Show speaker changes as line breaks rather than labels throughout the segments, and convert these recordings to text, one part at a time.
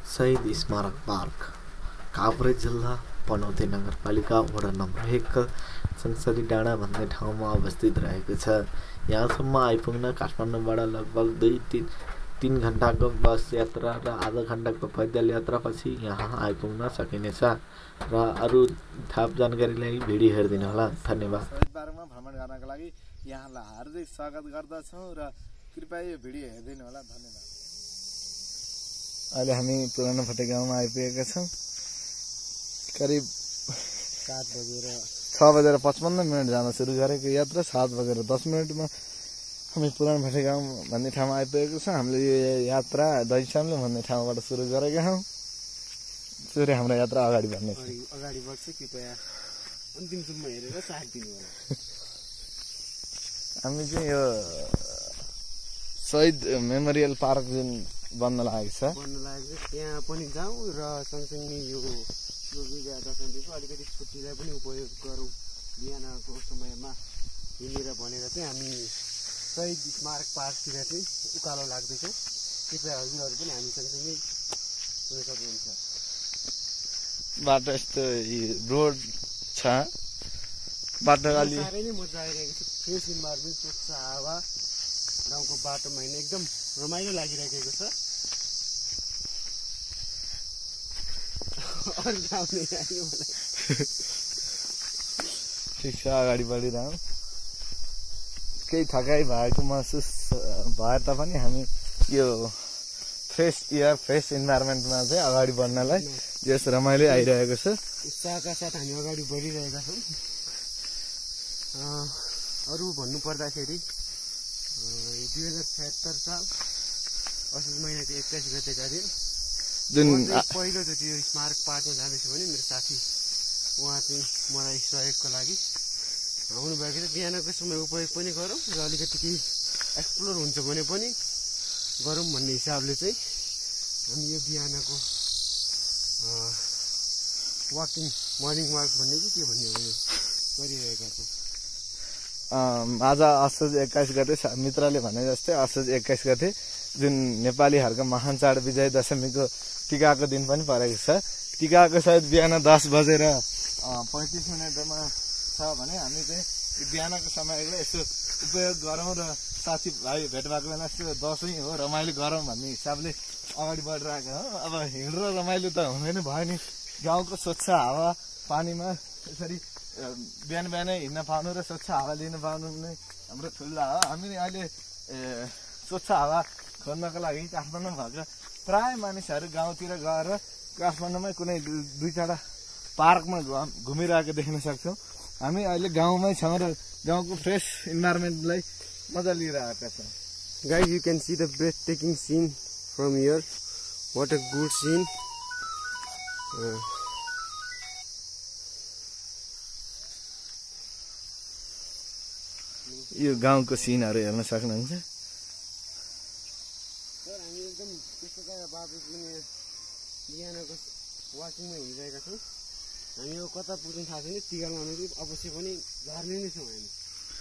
शहीद स्मारक पार्क काभ्रे जिल्ला पनौती नगरपालिका वडा नम्बर 1 संसदी डाँडा भन्ने ठाउँमा अवस्थित रहेको छ। यहाँसम्म आइपुग्न काठमाडौँबाट लगभग 2-3 घण्टाको बस यात्रा र आधा घण्टाको पैदल यात्रापछि यहाँ आइपुग्न सकिनेछ। र अरू थप जानकारीका लागि भिडियो हेरिदिनु होला। धन्यवाद।
शहीद पार्कमा भ्रमण गर्नका लागि यहाँलाई हार्दिक स्वागत गर्दछौँ र कृपया यो भिडियो हेरिदिनु होला। धन्यवाद।
अहिले हामी पुरानो फटे गाउँमा आइपुगेका छौँ। करिब 6:55 जान सुरु गरेको यात्रा 7:10 हामी पुरानो फटे गाउँ भन्ने ठाउँमा आइपुगेको छौँ। हामीले यो यात्रा दैसामले भन्ने ठाउँबाट सुरु गरेका हौँ। सूर्य हाम्रो यात्रा अगाडि बढ्छ।
कृपया अन्तिमसम्म हेरेर साथ दिनु होला।
हामी चाहिँ यो शहीद मेमोरियल पार्क जुन बन्न लागेको छ
त्यहाँ पनि जाउँ र सँगसँगै यो विजया दशमीको अलिकति छुट्टीलाई पनि उपयोग गरौँ बिहानको समयमा हिँडेर भनेर चाहिँ हामी शहीद स्मारक पार्कतिर चाहिँ उकालो लाग्दैछौँ। कृपया हजुरहरू पनि हामी सँगसँगै हुन सक्नुहुन्छ।
बाटो यस्तो रोड छ, बाटो अलि
साह्रै नै मजा आइरहेको छ। फ्रेस इन्भाइरोमेन्ट, स्वच्छ हावा गाउँको बाटोमा हिँड्न एकदम रमाइलो लागिरहेको छ।
ठिक छ, अगाडि बढिरहँ। केही थकाइ भएको महसुस भए तापनि हामी यो फ्रेस एयर, फ्रेस इन्भाइरोमेन्टमा चाहिँ अगाडि बढ्नलाई यस रमाइलो आइरहेको छ।
उत्साहका साथ हामी अगाडि बढिरहेका छौँ। अरू भन्नुपर्दाखेरि 2076 साल असोज महिनाको 21 गतेका दिन जुन पहिलोचोटि यो स्मारक पार्कमा जाँदैछु भने मेरो साथी उहाँ चाहिँ मलाई सहयोगको लागि आउनुभएको थियो। बिहानको समय उपयोग पनि गरौँ र अलिकति केही एक्सप्लोर हुन्छ भने पनि गरौँ भन्ने हिसाबले चाहिँ हामी यो बिहानको वाकिङ, मर्निङ वाक भन्ने कि के भन्ने हो गरिरहेका छौँ।
आज असोज 21 गते मित्रले भने जस्तै असोज 21 गते जुन नेपालीहरूको महान चाड विजय दशमीको टिकाको दिन पनि परेको छ। टिकाको सायद बिहान 10:35 छ भने हामी चाहिँ बिहानको समयलाई यसो उपयोग गरौँ र साथीभाइ भेट भएको बेला यस्तो दसैँ हो रमाइलो गरौँ भन्ने हिसाबले अगाडि बढिरहेको हो। अब हिँड र रमाइलो त हुँदै नै भयो नि। गाउँको स्वच्छ हावा पानीमा यसरी बिहान बिहानै हिँड्न पाउनु र स्वच्छ हावा लिन पाउनु नै हाम्रो ठुलो हो। हामी अहिले स्वच्छ हावा खोज्नको लागि काठमाडौँ भएको प्राय मानिसहरू गाउँतिर गएर काठमाडौँमै कुनै 2-4 पार्कमा घुमिरहेको देख्न सक्छौँ। हामी अहिले गाउँमै छौँ र गाउँको फ्रेस इन्भाइरोमेन्टलाई मजा लिइरहेका छौँ।
Guys, you can see the breathtaking scene from here. What a good scene.
यो गाउँको सिनहरू हेर्न सक्नुहुन्छ।
हामी एकदम त्यस्तो बाटो पनि बिहानको वाकिङमा हिँडिरहेका छौँ। हामी यो कता पुग्नु थाहा छैन। टिका लगाउनु अवश्य पनि झर्ने नै छौँ हामी।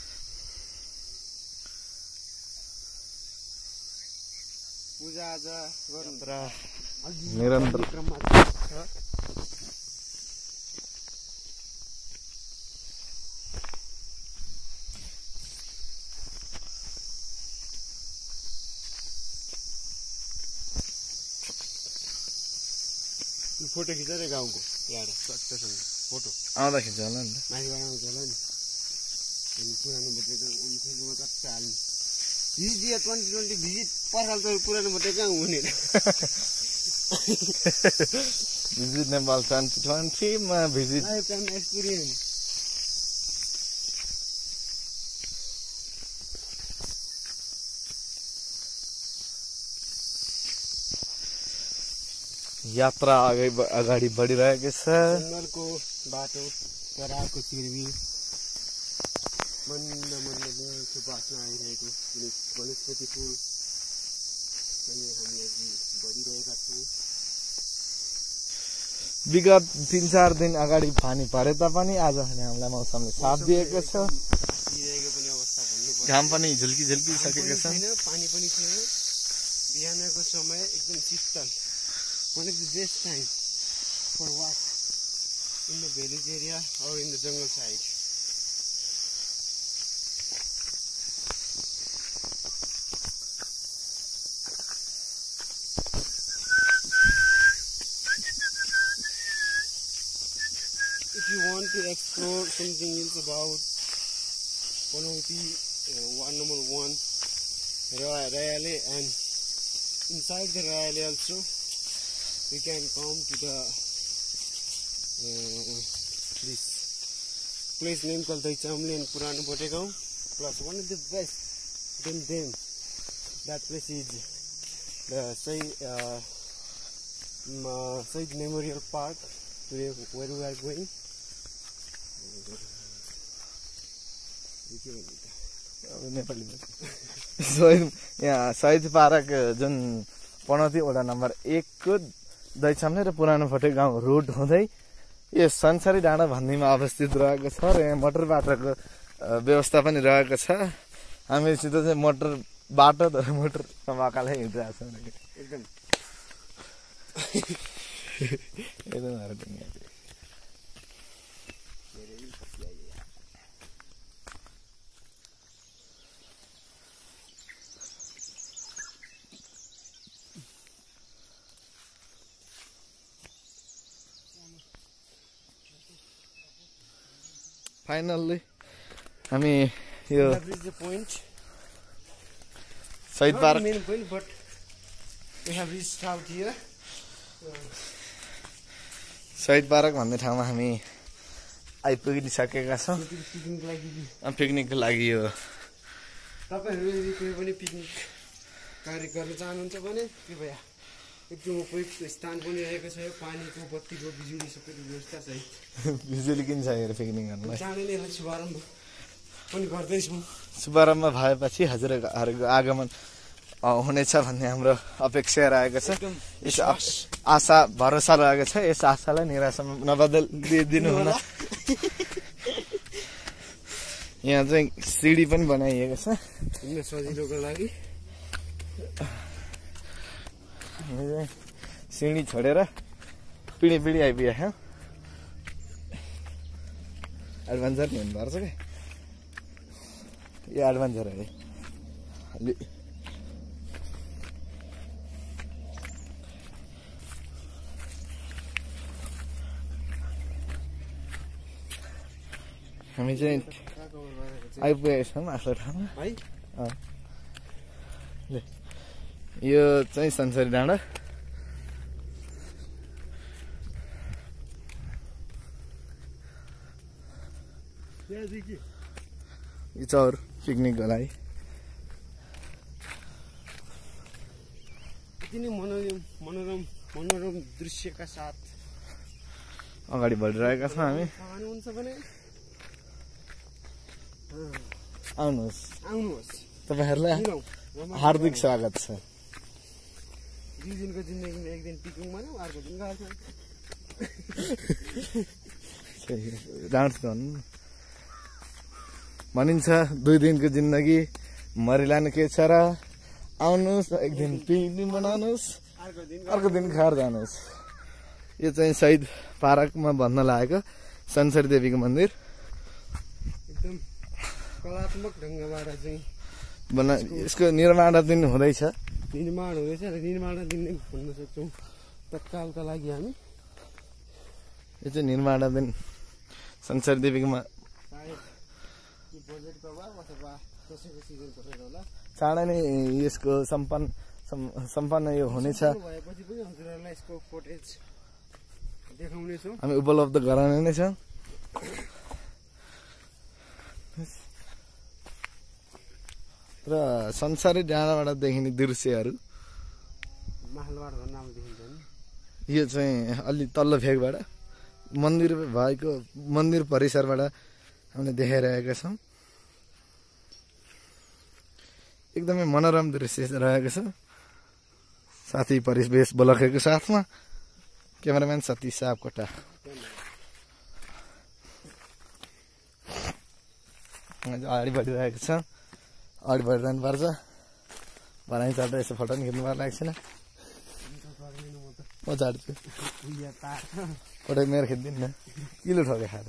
पूजाआजा गरौँ र
निरन्तर
क्रममा छ। फोटो खिचेर गाउँको यहाँ सट्टसँग फोटो
आउँदा खिच्छ होला नि त।
माथिबाट आउँछ होला नि। अनि पुरानो भोटेको उनीहरूमा कति हाल्ने भिजिट 2020 भिजिट पर्खाल त पुरानो भोटे कहाँ हुने
भिजिट नेपाल 2020 मा भिजिट
लाइफ टाइम एक्सपिरियन्स।
यात्रा अगाडि बढिरहेको छ।
जङ्गलको बाटो, चराको चिरबिर, मन्द मिठो बाँच्न आइरहेको वनस्पति फुल अनि हामी अघि बढिरहेका छौँ।
विगत 3-4 दिन अगाडि पानी परे तापनि आज हामीलाई मौसमले साथ दिएको छ। घाम पनि झुल्किसकेको छ।
पानी पनि छैन। बिहानको समय एकदम शीतल one of the best time for walk in the village area or in the jungle side. If you want to explore something else about Panauti, one number 1 Rayale, and inside the Rayale also we can come to the this place name called the Chamli and Purana Botegao. Plus one of the best them that place is the Sahid Memorial Park, where we are going.
यहाँ शहीद park जुन पनौती वडा number 1 को दैछाम्ने र पुरानो भटे गाउँ road हुँदै यो संसारी डाँडा भन्नेमा अवस्थित रहेको छ र यहाँ मोटर बाटोको व्यवस्था पनि रहेको छ। हामीसित चाहिँ मोटर बाटो तर मोटर नभएकाले हिँडिरहेको छ एकदम Finally, हामी यो
That is the point.
Shahid
Not
Park
the main point, but we have reached out here.
Shahid Park भन्ने ठाउँमा हामी आइपुगिसकेका छौँ। पिकनिकको लागि यो
तपाईहरु यदि कुनै पनि पिकनिक कार्य गर्न चाहनुहुन्छ भने कृपया एकदम उपयुक्त स्थान पनि रहेको छ। पानीको, बत्तीको, बिजुली सबैको व्यवस्था छ।
बिजुली किन चाहियो पिकनिक गर्नलाई?
चाँडै नै शुभारम्भ पनि गर्दैछौँ।
शुभारम्भ भएपछि हजुरहरूको आगमन हुनेछ भन्ने हाम्रो अपेक्षा रहेको छ। यस आशा भरोसा रहेको छ। यस आशालाई निराशामा नबदलिदिनु हुन। यहाँ चाहिँ सिडी पनि बनाइएको छ
हिँड्न सजिलोको लागि।
सिडी छोडेर पिँढी आइपुगेको एडभेन्चर नि हुनुपर्छ क्या। यो एडभेन्चर है अलि हामी चाहिँ आइपुगेको छौँ आफ्नो ठाउँमा
है।
यो चाहिँ संसारी डाँडा। यो चौर पिकनिकको लागि
यति नै मनोरम दृश्यका साथ
अगाडि बढिरहेका छौँ हामी।
चाहनुहुन्छ भने
आउनुहोस् तपाईँहरूलाई हार्दिक स्वागत छ।
2 दिनको जिन्दगीमा एक दिन पिकनिक भन्यो, अर्को दिन गएको
डान्स गर्नु भनिन्छ। 2 दिनको जिन्दगी मरिलानु के छ र, आउनुहोस् एक दिन पिकनिक बनाउनुहोस्, अर्को दिन घर जानुहोस्। यो चाहिँ शहीद पार्कमा भन्न लागेको संसारी देवीको मन्दिर
एकदम कलात्मक ढङ्गबाट चाहिँ
यसको निर्माणाधीन हुँदैछ।
निर्माण हुँदैछ र निर्माणाधीन नै भन्न सक्छौँ तत्कालका लागि हामी।
यो चाहिँ निर्माणाधीन संसारी देवीकोमा
बजेटको अभाव अथवा कसैको सिजन कसैको होला
चाँडै नै यसको सम्पन्न यो हुनेछ।
भएपछि पनि हजुरहरूलाई यसको फुटेज देखाउनेछौँ।
हामी उपलब्ध गराउने नै छौँ। र संसारी डाँडाबाट देखिने दृश्यहरू
माहलबाट झन् राम्रो देखिन्छ नि।
यो चाहिँ अलि तल्लो भेगबाट मन्दिर भएको मन्दिर परिसरबाट हामीले देखाइरहेका छौँ। एकदमै मनोरम दृश्य रहेको छ। साथी परिवेश बोलखेको साथमा क्यामेराम्यान साथी सापकोटा। अगाडि बढिरहेको छ। अगाडि बढिरहनु पर्छ। भनाइ चढ्दा यसो फोटो पनि खिच्नु पर्ला एकछिन। म झाड्छु
उया तार
पटै मेरो खेद्दिन न किलो ठोके खाँदै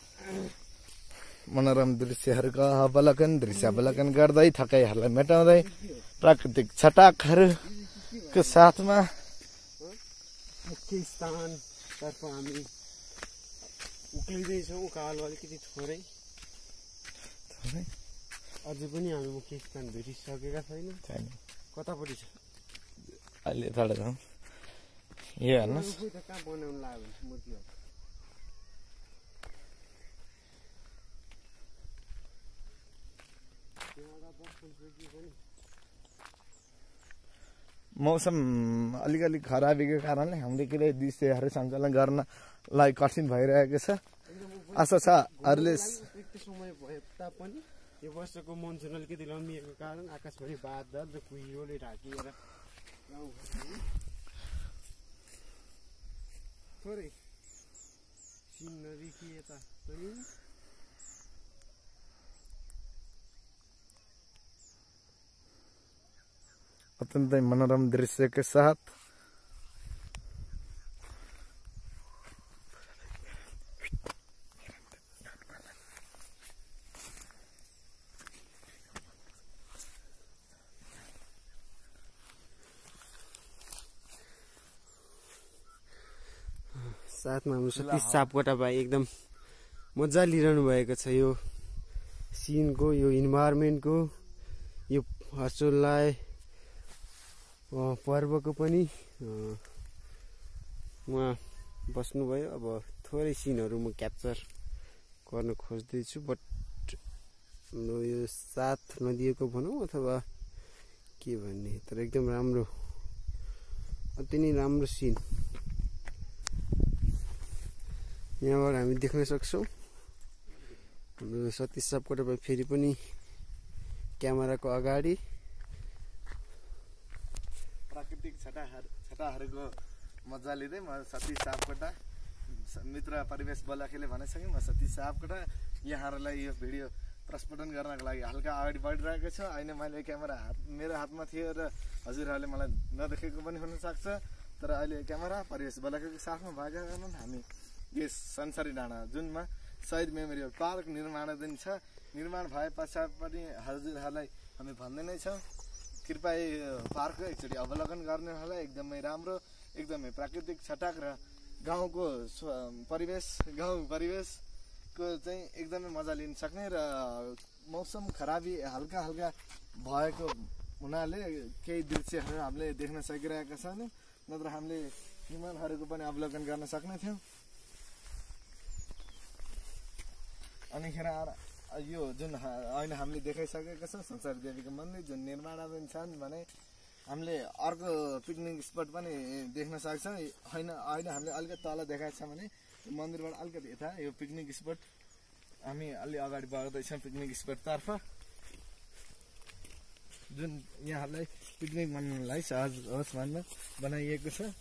मनोरम दृश्यहरूको अवलोकन गर्दै थकाइहरूलाई मेटाउँदै प्राकृतिक छटाकहरूको साथमा
मुख्य स्थानतर्फ हामी उक्लिँदैछौँ। उकालो अलिकति थोरै अझै पनि हामी मुख्य स्थान भेटिसकेका छैनौँ। कतापट्टि छ
अहिले टाढा जाउँ यो हेर्नुहोस्
कहाँ बनाउनु लाग्यो मूर्तिहरू
मौसम अलिकति खराबीको कारणले हामीले के अरे दृश्यहरू सञ्चालन गर्नलाई कठिन भइरहेको छ। आशा छ अरूले
उपयुक्त समय भए तापनि यो वर्षको मनसुन अलिकति लम्बिएको कारण आकाशभरि बादल र कुहिरोले ढाकिएर थोरै सिनरी कि यता पनि
अत्यन्तै मनोरम दृश्यको साथ
साथमा हाम्रो सतीश सापकोटा भाइ एकदम मजा लिइरहनु भएको छ यो सिनको, यो इन्भाइरोमेन्टको, यो हर्षोल्लास पर्वको पनि उहाँ बस्नुभयो। अब थोरै सिनहरू म क्याप्चर गर्न खोज्दैछु बट यो साथ नदिएको भनौँ अथवा के भन्ने, तर एकदम राम्रो, अति नै राम्रो सिन यहाँबाट हामी देख्न सक्छौँ। हाम्रो सतीश सापकोटा भाइ फेरि पनि क्यामेराको अगाडि
प्राकृतिक छटाहरूको मजा लिँदै म सतीश सापकोटा मित्र परिवेश बलाखेले भनेसँगै म सतीश सापकोटा यहाँहरूलाई यो भिडियो प्रस्फुटन गर्नको लागि हल्का अगाडि बढिरहेको छु। अहिले मैले क्यामेरा मेरो हातमा थियो र हजुरहरूले मलाई नदेखेको पनि हुनसक्छ, तर अहिले क्यामेरा परिवेश बलाखेको साथमा भएको कारण हामी यस संसारी डाँडा जुनमा शहीद मेमोरियल पार्क निर्माणाधीन छ। निर्माण भए पश्चात पनि हजुरहरूलाई हामी भन्दै नै छौँ कृपया पार्कको एकचोटि अवलोकन गर्ने होला। एकदमै राम्रो, एकदमै प्राकृतिक छटाक र गाउँको परिवेशको चाहिँ एकदमै मजा लिन सक्ने र मौसम खराबी हल्का भएको हुनाले केही दृश्यहरू हामीले देख्न सकिरहेका छैनौँ, नत्र हामीले निर्माणहरूको पनि अवलोकन गर्न सक्ने थियौँ। अनिखेर यो जुन अहिले हामीले देखाइसकेका छौँ संसार देवीको मन्दिर जुन निर्माणाधीन छन् भने हामीले अर्को पिकनिक स्पट पनि देख्न सक्छौँ। होइन अहिले हामीले अलिकति तल देखाएको छ भने मन्दिरबाट अलिकति यता यो पिकनिक स्पट हामी अलि अगाडि बढ्दैछौँ पिकनिक स्पटतर्फ, जुन यहाँहरूलाई पिकनिक मनाउनलाई सहज होस् भनेर बनाइएको छ।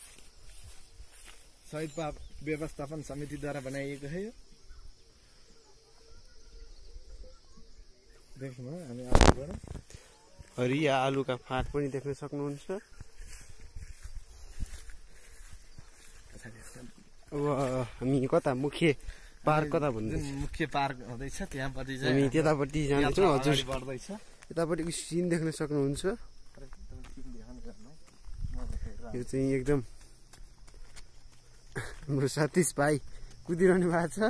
शहीद पार्क व्यवस्थापन समितिद्वारा बनाइएको है। देख्नु हामी अगाडिबाट
हरिया आलुका फाँट पनि देख्न सक्नुहुन्छ। अब हामी कता मुख्य पार्क कता भन्दैछ?
मुख्य पार्क हुँदैछ त्यहाँपट्टि चाहिँ
हामी त्यतापट्टि जान्छौँ। हजुर
बढ्दैछ
यतापट्टिको सिन देख्न सक्नुहुन्छ। यो चाहिँ एकदम हाम्रो सतीश भाइ कुदिरहनु भएको छ।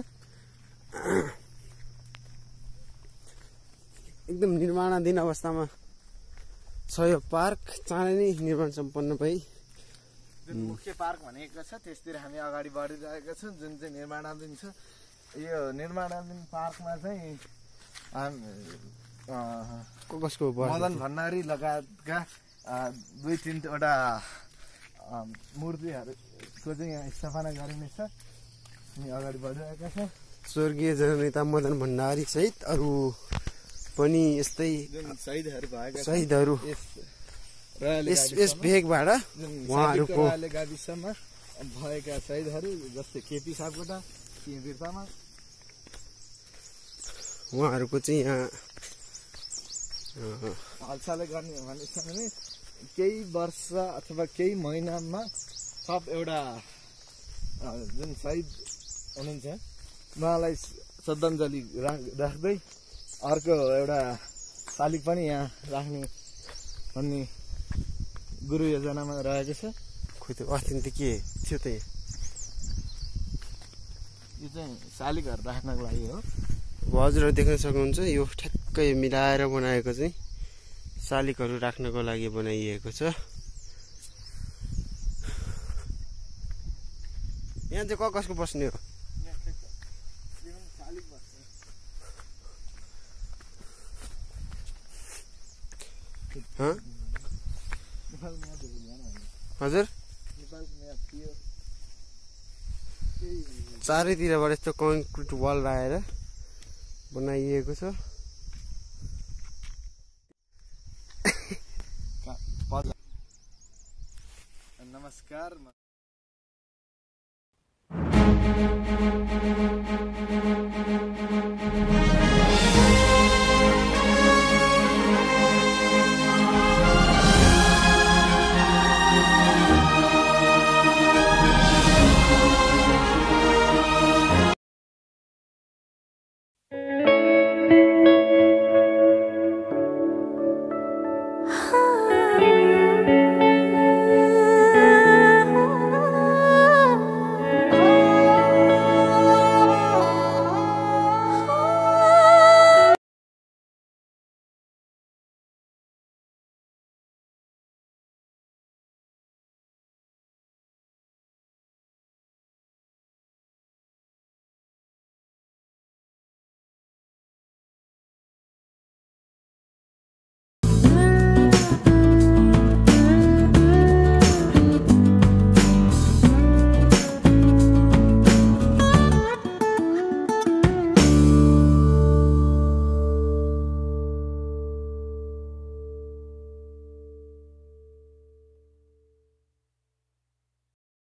एकदम निर्माणाधीन अवस्थामा छ यो पार्क, चाँडै नै निर्माण सम्पन्न भई
जुन मुख्य पार्क भनेको छ त्यसतिर हामी अगाडि बढिरहेका छौँ, जुन चाहिँ निर्माणाधीन छ। यो निर्माणाधीन पार्कमा चाहिँ
कसको
मदन भण्डारी लगायतका 2-3वटा मूर्तिहरूको चाहिँ यहाँ स्थापना गरिनेछ। हामी अगाडि बढिरहेका छौँ।
स्वर्गीय जननेता मदन भण्डारी सहित अरू पनि यस्तै शहीदहरू यस भेगबाट उहाँहरूको
गाविसमा भएका शहीदहरू जस्तै केपी सापकोटा, सिंहवीर तामाङ,
उहाँहरूको चाहिँ यहाँ
हालसालै गर्ने भनेको छ भने केही वर्ष अथवा केही महिनामा सब एउटा जुन शहीद हुनुहुन्छ उहाँलाई श्रद्धाञ्जली राख्दै अर्को एउटा शालिग पनि यहाँ राख्ने भन्ने गुरु योजनामा रहेको छ।
खोइ त अस्ति त के थियो त
यो चाहिँ शालिगहरू राख्नको लागि हो।
हजुरहरू देख्न सक्नुहुन्छ यो ठ्याक्कै मिलाएर बनाएको चाहिँ शालिगहरू राख्नको लागि बनाइएको छ। यहाँ चाहिँ कसको बस्ने हो? हजुर चारैतिरबाट यस्तो कङ्क्रिट वाल लगाएर बनाइएको छ।
नमस्कार।